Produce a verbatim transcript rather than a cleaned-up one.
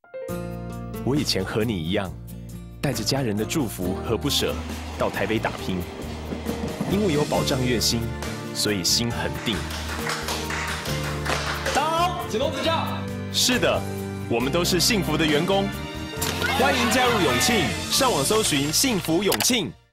我以前和你一样，带着家人的祝福和不舍到台北打拼，因为有保障月薪，所以心很定。大家好，请多指教。是的，我们都是幸福的员工，欢迎加入永庆，上网搜寻幸福永庆。